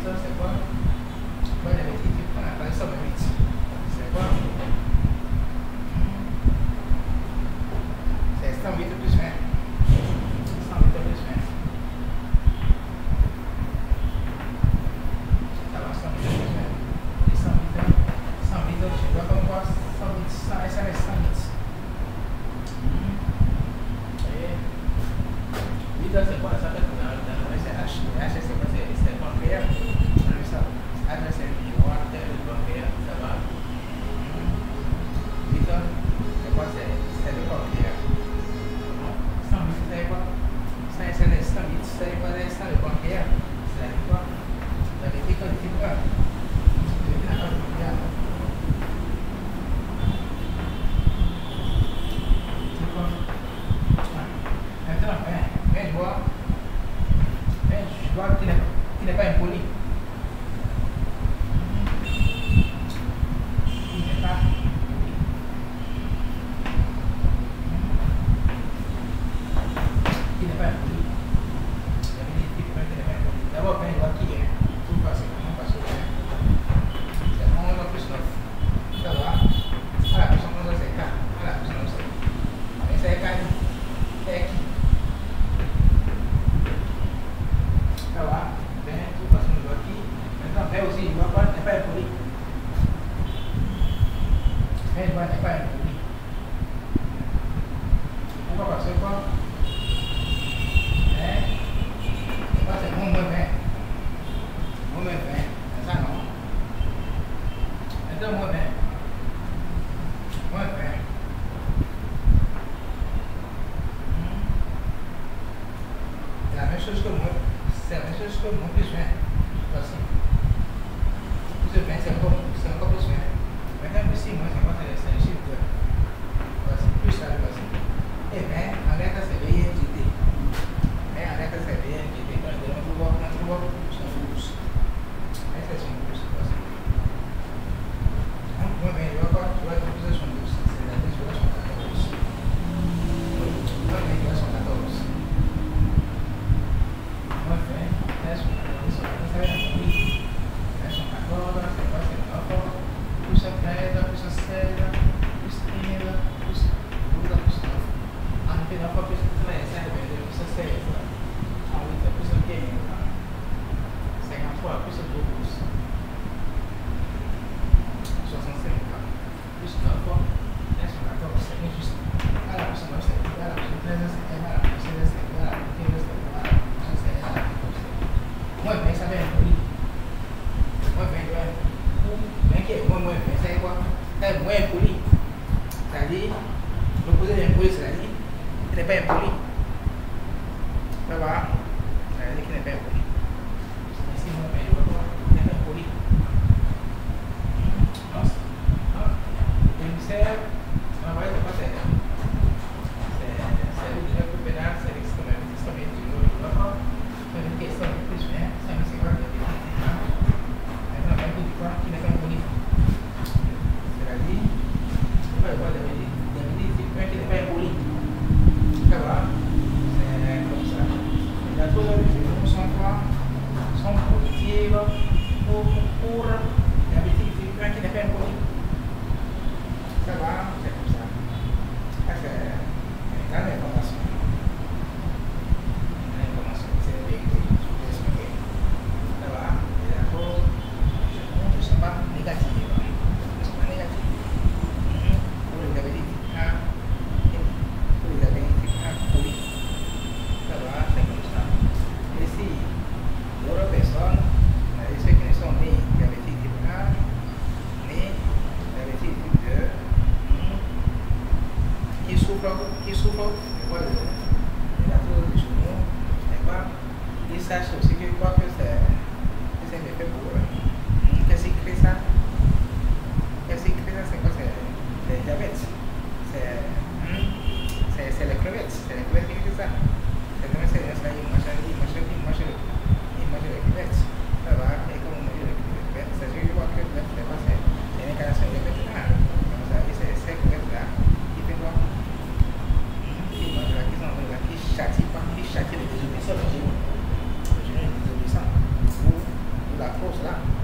c'est quoi? Moi, j'avais dit qu'il prend la ça, mais vite. C'est quoi? C'est 108 plus 20. 108 plus 20. Ça va, 108 plus 20. Et 108, je dois comme quoi 108, ça reste 108. Et 8 c'est quoi? Ça fait que dans le H, c'est quoi? C'est le pancréas. Ça. H, c'est le miroir, c'est le pancréas, ça va. 8 c'est quoi? C'est le pancréas. 108, c'est quoi? C'est le 108, c'est quoi? C'est le pancréas. C'est quoi? Ça veut dire que le type 1. Il n'est pas impoli. Il n'est pas impoli. Il n'est pas impoli. D'abord, il doit qui est. Tout passe, comment passe au bien. C'est 11 plus 9. Ça va. À la plus 11, c'est 4. À la plus 9, c'est. Mais c'est 4. C'est qui? Ça va. Tout passe au doigt qui. Maintenant, mais aussi, il doit pas, n'est pas impoli. Mais il n'est pas impoli. On va passer quoi? C'est moins 20. Moins 20. C'est ça, non? Maintenant, moins 20. Moins 20. C'est la même chose que moi. C'est la même chose que moins plus 20. Voici. Plus de 20, c'est encore plus 20. Maintenant, ici, moi, c'est quoi? C'est le chiffre 2. Voici. Plus ça, voici. Et 20, en lettre, c'est VNGT. Mais en lettre, c'est VNGT. On trouve son pouce. Mais c'est son pouce. Voici. Donc, moi, ben, je vois pas. Tu vois, plus de son pouce. C'est la vie, je vois son 14. Moi, ben, je vois son 14. Moi, ben, là, son 14. Ça va être oui. Là, son 14. C'est quoi? C'est 9. Plus 13, plus 16, plus 15, plus 12, plus 9. En fait, 9 plus 13, plus 16. En 8 plus 15. 53 plus 12. 65 plus 9. Là, son 14. C'est juste. À la plus 9, c'est à la plus 13, c'est à la plus 16, c'est à la plus 15, c'est à la plus 16, c'est à la plus 14. Moi, ben, ça va être poli. Moi, ben, je vais. Moi, c'est quoi? C'est moins impoli. C'est-à-dire, l'opposé d'impoli, c'est-à-dire, il n'est pas impoli. Ça va? C'est-à-dire qu'il n'est pas impoli. Ici, moi, il n'est pas impoli. Non, c'est on va dire quoi c'est le plus pénal, c'est l'extrême du lot. C'est une question de plus, mais ça me c'est quoi de maintenant, un peu du quoi qui n'est pas impoli. C'est-à-dire, il va y avoir des qui n'est pas impoli. Ça va? C'est comme ça. La chose sont quoi? Sont positives pour la petite qui n'est pas impoli. Ça va? C'est comme ça. Ça, c'est une grande information. Une information, c'est la vérité. Je vais expliquer. Ça va? Et la chose, je ne suis pas négative. Je ne suis pas négative. Pour les diabétiques, pour les diabétiques, poli. Ça va? C'est comme ça. Et si d'autres personnes, ceux qui ne sont nés diabétiques type 1, nés diabétiques type 2, qui souffrent, voilà, la chose du genou, n'est pas, ils sachent aussi que quoi que c'est fait pour eux. Qu'est-ce qui crée ça? C'est quoi? C'est le diabète. C'est les crevettes. C'est les crevettes qui crée ça. C'est comme ça, il mange les crevettes. Ça va, et comme on mange les crevettes, c'est sûr que quoi que c'est une incarnation de vétérinaire. Comme ça, et c'est ces crevettes-là qui fait quoi? Qui châtie les désobéissants. Le genou est désobéissant. Ou la approach là.